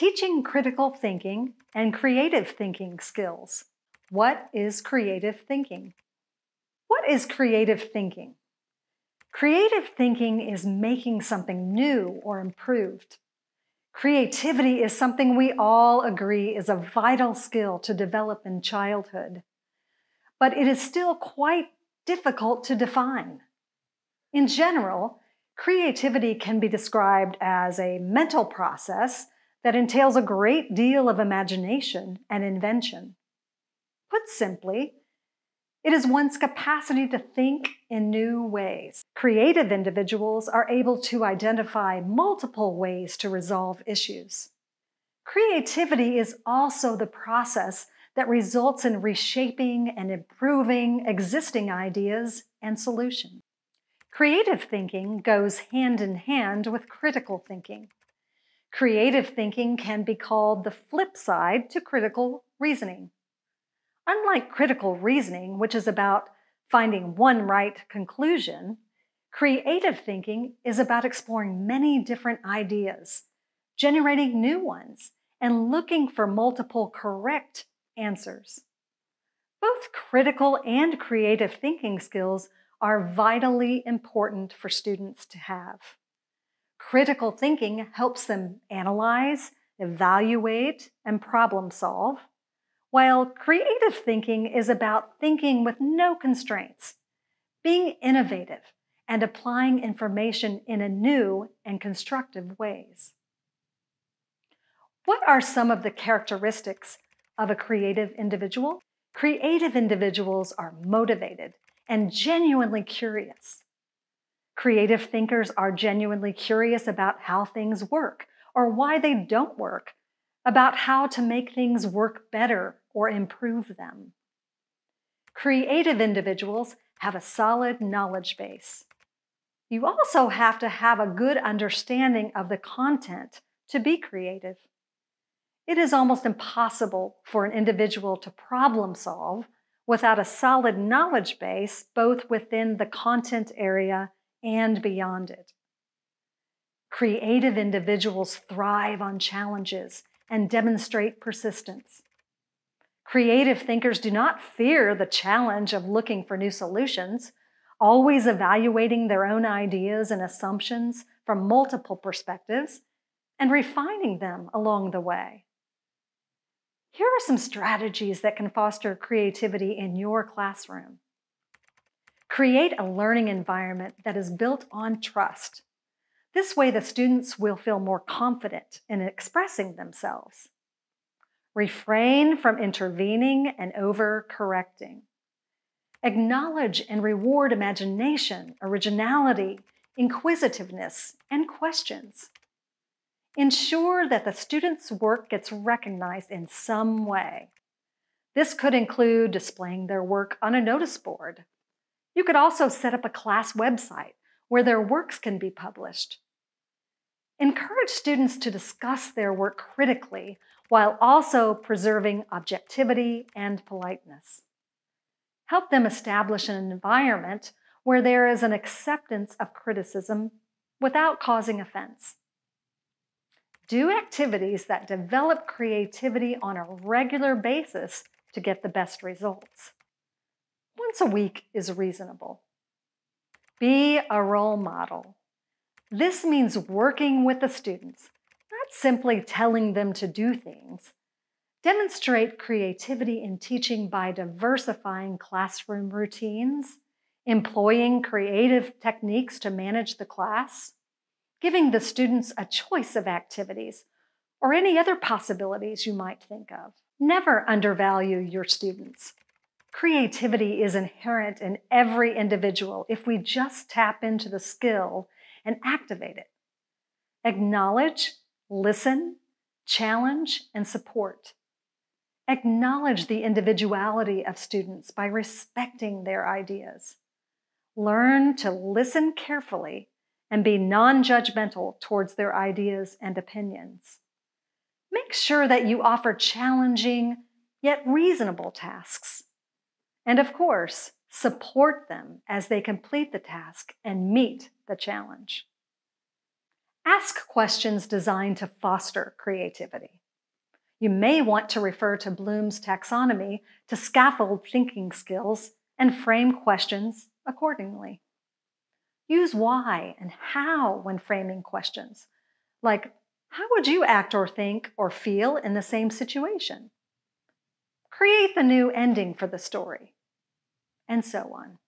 Teaching critical thinking and creative thinking skills. What is creative thinking? What is creative thinking? Creative thinking is making something new or improved. Creativity is something we all agree is a vital skill to develop in childhood, but it is still quite difficult to define. In general, creativity can be described as a mental process that entails a great deal of imagination and invention. Put simply, it is one's capacity to think in new ways. Creative individuals are able to identify multiple ways to resolve issues. Creativity is also the process that results in reshaping and improving existing ideas and solutions. Creative thinking goes hand in hand with critical thinking. Creative thinking can be called the flip side to critical reasoning. Unlike critical reasoning, which is about finding one right conclusion, creative thinking is about exploring many different ideas, generating new ones, and looking for multiple correct answers. Both critical and creative thinking skills are vitally important for students to have. Critical thinking helps them analyze, evaluate, and problem solve, while creative thinking is about thinking with no constraints, being innovative, and applying information in a new and constructive ways. What are some of the characteristics of a creative individual? Creative individuals are motivated and genuinely curious. Creative thinkers are genuinely curious about how things work or why they don't work, about how to make things work better or improve them. Creative individuals have a solid knowledge base. You also have to have a good understanding of the content to be creative. It is almost impossible for an individual to problem solve without a solid knowledge base both within the content area and beyond it. Creative individuals thrive on challenges and demonstrate persistence. Creative thinkers do not fear the challenge of looking for new solutions, always evaluating their own ideas and assumptions from multiple perspectives and refining them along the way. Here are some strategies that can foster creativity in your classroom. Create a learning environment that is built on trust. This way, the students will feel more confident in expressing themselves. Refrain from intervening and overcorrecting. Acknowledge and reward imagination, originality, inquisitiveness, and questions. Ensure that the student's work gets recognized in some way. This could include displaying their work on a notice board. You could also set up a class website where their works can be published. Encourage students to discuss their work critically while also preserving objectivity and politeness. Help them establish an environment where there is an acceptance of criticism without causing offense. Do activities that develop creativity on a regular basis to get the best results. Once a week is reasonable. Be a role model. This means working with the students, not simply telling them to do things. Demonstrate creativity in teaching by diversifying classroom routines, employing creative techniques to manage the class, giving the students a choice of activities, or any other possibilities you might think of. Never undervalue your students. Creativity is inherent in every individual if we just tap into the skill and activate it. Acknowledge, listen, challenge, and support. Acknowledge the individuality of students by respecting their ideas. Learn to listen carefully and be non-judgmental towards their ideas and opinions. Make sure that you offer challenging yet reasonable tasks. And of course, support them as they complete the task and meet the challenge. Ask questions designed to foster creativity. You may want to refer to Bloom's taxonomy to scaffold thinking skills and frame questions accordingly. Use why and how when framing questions, like how would you act or think or feel in the same situation? Create the new ending for the story, and so on.